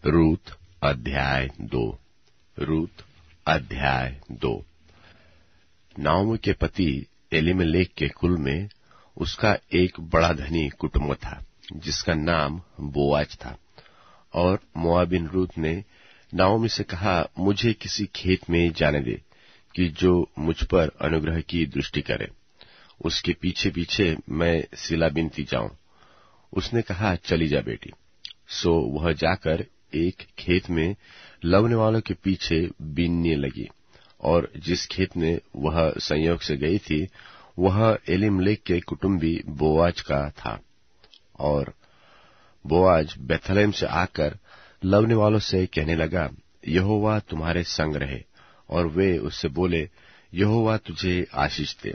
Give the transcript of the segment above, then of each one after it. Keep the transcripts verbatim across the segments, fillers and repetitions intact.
रूत अध्याय दो। रूत अध्याय दो। नाओमी के पति एलीमेलेक के कुल में उसका एक बड़ा धनी कुटुंब था, जिसका नाम बोआज था। और मोआबिन रूत ने नाओमी से कहा, मुझे किसी खेत में जाने दे कि जो मुझ पर अनुग्रह की दृष्टि करे, उसके पीछे पीछे मैं सिला बिनती जाऊं। उसने कहा, चली जा बेटी। सो वह जाकर एक खेत में लवने वालों के पीछे बीनने लगी। और जिस खेत में वह संयोग से गई थी, वह एलीमेलेक के कुटुंबी बोआज का था। और बोआज बेथलेहम से आकर लवने वालों से कहने लगा, यहोवा तुम्हारे संग रहे। और वे उससे बोले, यहोवा तुझे आशीष दे।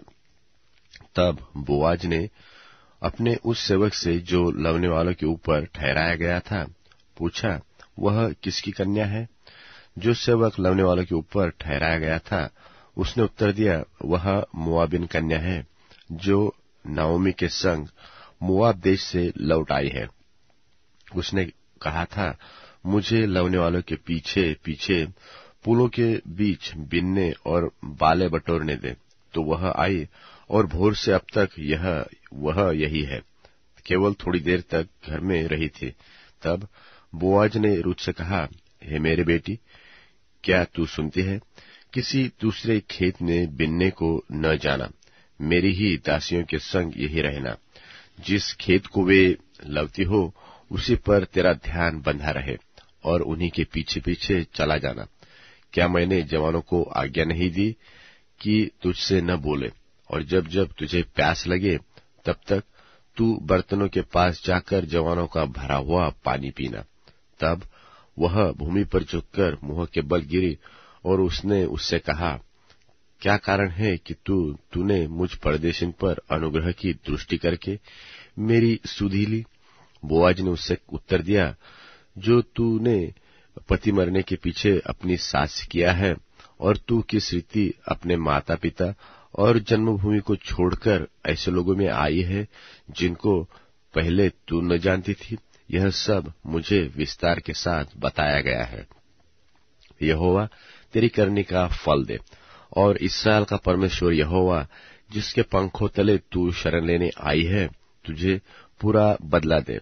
तब बोआज ने अपने उस सेवक से जो लवने वालों के ऊपर ठहराया गया था पूछा, वह किसकी कन्या है? जो सेवक लवने वालों के ऊपर ठहराया गया था उसने उत्तर दिया, वह मोआबिन कन्या है, जो नाओमी के संग मोआब देश से लौट आई है। उसने कहा था, मुझे लवने वालों के पीछे पीछे पुलों के बीच बिनने और बाले बटोरने दे। तो वह आई और भोर से अब तक यह वह यही है। केवल थोड़ी देर तक घर में रही थी। तब बोआज ने रूत से कहा, हे मेरे बेटी, क्या तू सुनती है? किसी दूसरे खेत में बिनने को न जाना, मेरी ही दासियों के संग यही रहना। जिस खेत को वे लवती हो उसी पर तेरा ध्यान बंधा रहे और उन्हीं के पीछे पीछे चला जाना। क्या मैंने जवानों को आज्ञा नहीं दी कि तुझसे न बोले? और जब जब तुझे प्यास लगे तब तक तू बर्तनों के पास जाकर जवानों का भरा हुआ पानी पीना। तब वह भूमि पर झुककर मुंह के बल गिरी और उसने उससे कहा, क्या कारण है कि तू तूने मुझ परदेशिन पर अनुग्रह की दृष्टि करके मेरी सुधि ली? बोआज ने उससे उत्तर दिया, जो तूने पति मरने के पीछे अपनी सास किया है, और तू किस रीति अपने माता पिता और जन्मभूमि को छोड़कर ऐसे लोगों में आई है जिनको पहले तू न जानती थी, यह सब मुझे विस्तार के साथ बताया गया है। यहोवा तेरी करने का फल दे, और इस्राएल का परमेश्वर यहोवा, जिसके पंखों तले तू शरण लेने आई है, तुझे पूरा बदला दे।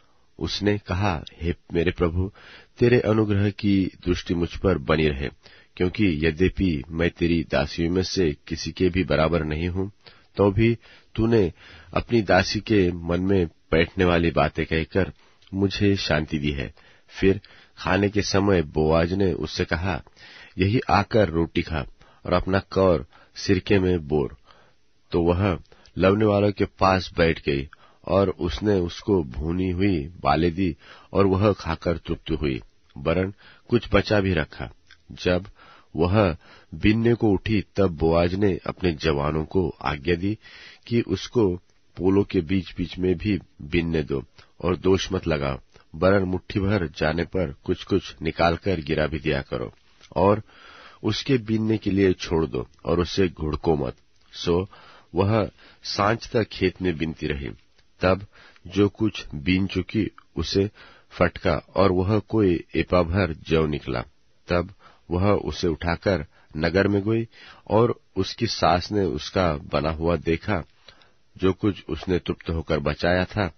उसने कहा, हे मेरे प्रभु, तेरे अनुग्रह की दृष्टि मुझ पर बनी रहे, क्योंकि यद्यपि मैं तेरी दासियों में से किसी के भी बराबर नहीं हूं, तो भी तूने अपनी दासी के मन में बैठने वाली बातें कहकर मुझे शांति दी है। फिर खाने के समय बोआज ने उससे कहा, यही आकर रोटी खा और अपना कौर सिरके में बोर। तो वह लवने वालों के पास बैठ गई और उसने उसको भूनी हुई बालें दी और वह खाकर तृप्त हुई, वरन कुछ बचा भी रखा। जब वह बीनने को उठी तब बोआज ने अपने जवानों को आज्ञा दी कि उसको पोलों के बीच बीच में भी बीनने दो और दोष मत लगाओ, वरन मुट्ठी भर जाने पर कुछ कुछ निकालकर गिरा भी दिया करो, और उसके बीनने के लिए छोड़ दो और उसे घुड़को मत। सो वह सांझ तक खेत में बीनती रही। तब जो कुछ बीन चुकी उसे फटका और वह कोई एपा भर जौ निकला। तब वह उसे उठाकर नगर में गई और उसकी सास ने उसका बना हुआ देखा। जो कुछ उसने तृप्त होकर बचाया था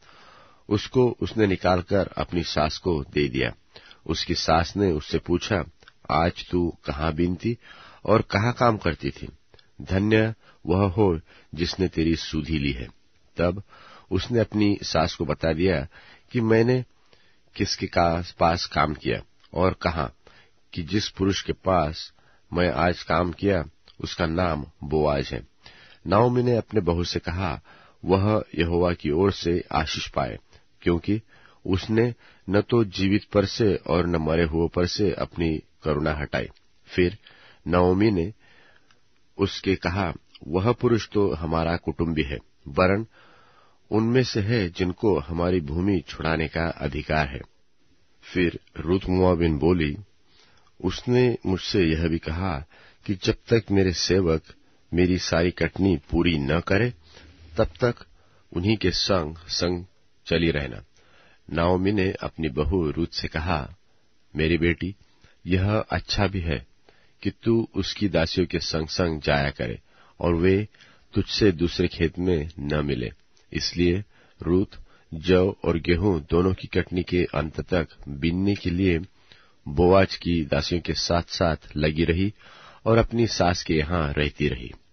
उसको उसने निकालकर अपनी सास को दे दिया। उसकी सास ने उससे पूछा, आज तू कहाँ बीनती और कहाँ काम करती थी? धन्य वह हो जिसने तेरी सुधि ली है। तब उसने अपनी सास को बता दिया कि मैंने किसके पास काम किया और कहा कि जिस पुरुष के पास मैं आज काम किया उसका नाम बोआज है। नाओमी ने अपने बहू से कहा, वह यहोवा की ओर से आशीष पाए, क्योंकि उसने न तो जीवित पर से और न मरे हुए पर से अपनी करुणा हटाई। फिर नाओमी ने उसके कहा, वह पुरुष तो हमारा कुटुंबी है, वरन उनमें से है जिनको हमारी भूमि छुड़ाने का अधिकार है। फिर रूत मोआबिन बोली, उसने मुझसे यह भी कहा कि जब तक मेरे सेवक मेरी सारी कटनी पूरी न करे तब तक उन्हीं के संग संग चली रहना। नाओमी ने अपनी बहू रूत से कहा, मेरी बेटी, यह अच्छा भी है कि तू उसकी दासियों के संग संग जाया करे और वे तुझसे दूसरे खेत में न मिले। इसलिए रूत जौ और गेहूं दोनों की कटनी के अंत तक बीनने के लिए बोआज की दासियों के साथ साथ लगी रही और अपनी सास के यहाँ रहती रही।